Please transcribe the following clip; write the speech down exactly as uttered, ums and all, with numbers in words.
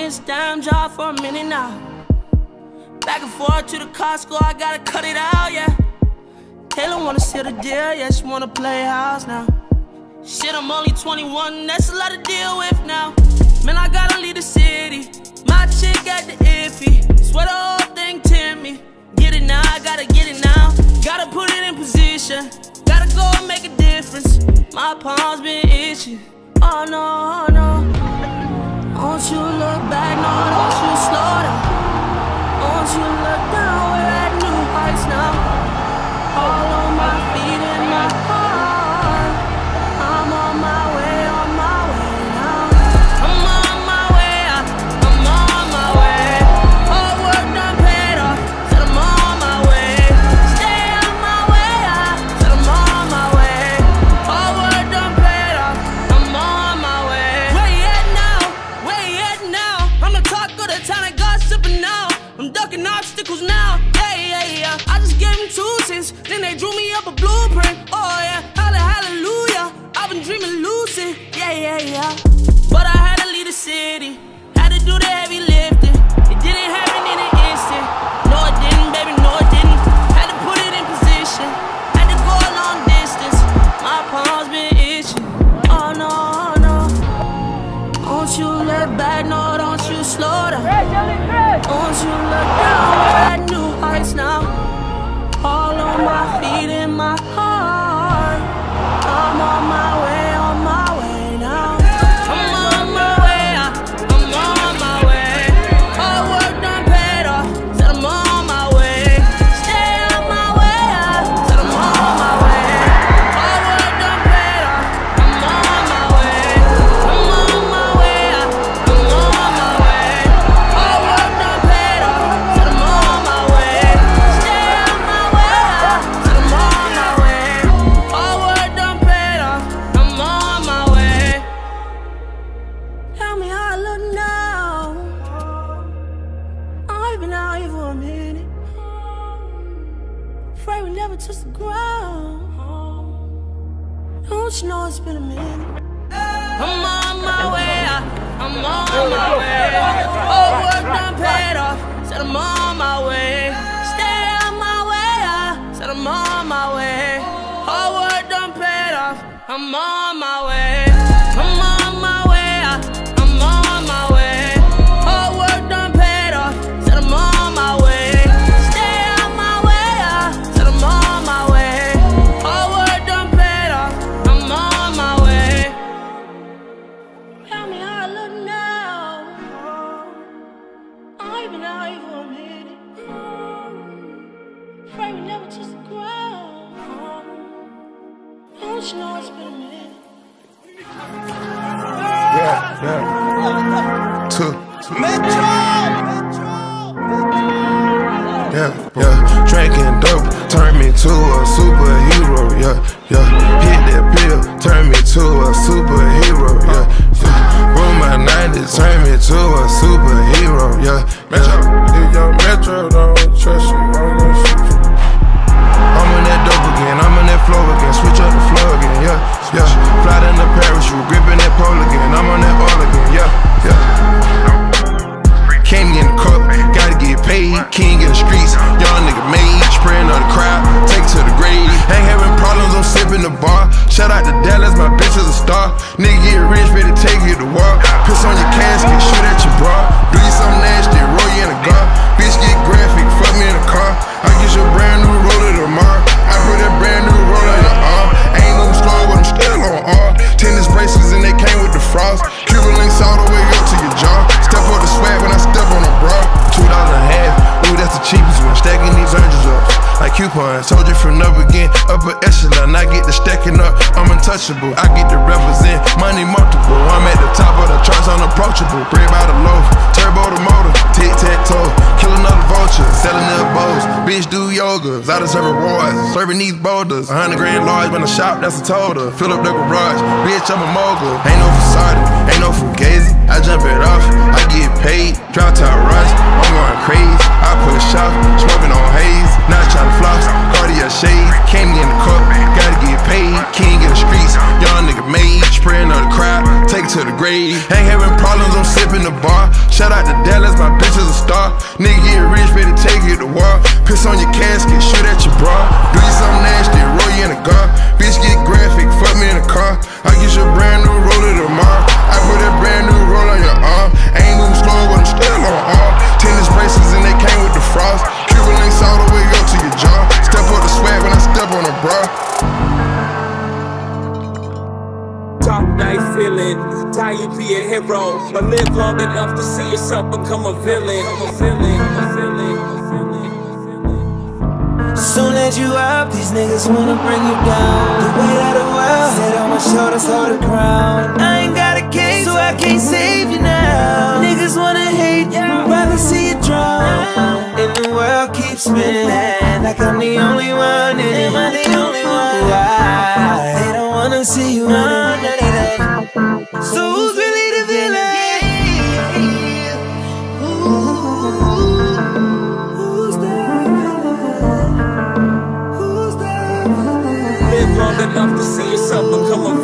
this damn job for a minute now. Back and forth to the Costco, I gotta cut it out, yeah. Taylor wanna seal the deal, yeah, she wanna play house now. Shit, I'm only twenty-one, that's a lot to deal with now. Man, I gotta leave the city, my chick got the iffy. Swear the whole thing tempt me. Get it now, I gotta get it now. Gotta put it in position, gotta go and make a difference. My palms been itching, oh no, oh no. Don't you look back, no, don't you slow down. Don't you look down, we're at new heights now. All on my feet and my heart. I'm on my way, on my way now. I'm on my way, I'm on my way. All work done paid off, said I'm on my way. Stay on my way, said I'm on my way. All work done paid off, I'm on my way. Where you at now? Where you at now? I'm the talk of the town, I gossiping now. I'm ducking obstacles now, yeah, yeah, yeah. I just gave them two cents, then they drew me up a blueprint. Oh yeah, holla, hallelujah. I've been dreaming lucid, yeah, yeah, yeah. But I had to leave the city, had to do the heavy lifting. It didn't happen in an instant. No, it didn't, baby, no, it didn't. Had to put it in position, had to go a long distance. My palms been itching, oh no, oh no. Don't you look back, no, don't you slow down. Don't you look down, we're at new heights now. All on my feet and my heart. I'm on my way, on my way now. I'm on my way, I'm on my way. All work done paid off, said I'm on my way. Stay on my way, said I'm on my way. All work done paid off, I'm on my way. I'm on my way, I'm on my way. All work done paid off, said I'm on my way. Stay on my way, said I'm on my way. All work done paid off, I'm on my way. Tell me how I look now. I've been out here for a minute. Afraid we never touch the ground. Don't you know it's been a minute? I'm on my way, I'm on my way. All work done paid off, said I'm on my way. Stay on my way, said I'm on my way. All work done paid off, I'm on my way. I'm on my way, I'm on my way. All work done paid off, said I'm on my way. Stay on my way, said I'm on my way. All work done paid off, I'm on my way. Tell me how I look now. I've been out here for a minute. Afraid we never touch the ground. Don't you know it's been a minute? Yeah, yeah. Two. Metro! Yeah, yeah. Drinking dope turned me to a superhero. Yeah, yeah. Hit that pill, turned me to a superhero. Yeah, yeah. Roll my nineties, turned me to a superhero. Yeah, Metro. If your Metro don't trust you, I'm gonna shoot you. I'm on that dope again, I'm on that flow again. Switch up the flow again, yeah, yeah. Fly down the parachute, gripping that pole again. I'm on that all again, yeah, yeah. Candy in the cup, gotta get paid. King in the streets, young nigga made. Spraying on the crowd, take it to the grave. Ain't having problems, I'm sipping the bar. Shout out to Dallas, my bitch is a star. Nigga get rich, ready to take you to war. Piss on your casket, shoot at your bra. Do you something nasty, roll you in a car. Bitch get graphic, fuck me in a car. I get you a brand new roller tomorrow. I put that brand new roller in the arm. Ain't no slow, but I'm still on R. Tennis bracelets and they came with the frost. Cuban links all the way up to your jaw. Step up the swag when I step on a bra. Two dollars and a half, ooh that's the cheapest one. Stacking these oranges up like coupons. Told you from up again, upper echelon. I get the stacking up, I'm untouchable. I get to represent money multiple. I'm at the top of the charts, unapproachable. Bread by the loaf, turbo the motor. Tic tac toe, kill another vulture. Selling the bows, bitch do yoga. I deserve rewards, serving these boulders. A hundred grand large when I shop, that's a total. Fill up the garage, bitch I'm a mogul. Ain't no facade, ain't no fugazi. I jump it off, I get paid. Drop top rush, I'm going crazy. I push off, smoking on haze. Not trying to floss, Cartier shades. Came in the cup, gotta get paid. King in the streets, young nigga made. Spraying on the crowd, take it to to the grave. Ain't having problems, I'm sipping the bar. Shout out to Dallas, my bitch is a star. Nigga get rich, better take it to war. Piss on your casket, shoot at your bra. Do you something nasty, roll you in a car. Bitch get graphic, fuck me in a car. I get you a brand new roller tomorrow. I put that brand new roll on your arm. Ain't moving slow, but I'm still on arm. Tennis bracelets and they came with the frost. Cuban links all the way up to your jaw. Step up the swag when I step on a bra. Top night feeling, tie you be a hero, but live long enough to see yourself become a villain. I'm a villain, I'm a villain, I'm a villain, I'm a villain. Soon as you up, these niggas wanna bring you down. The weight of the world, sit on my shoulders, hold the crown. I ain't got a case, so I can't save you now. Niggas wanna hate, rather see you drown. And the world keeps spinning, like I'm the only one in it. Am I the only one? Why? They don't wanna see you winning. So who's really the villain? Who's the villain? Who's the villain? Live long enough to see yourself become a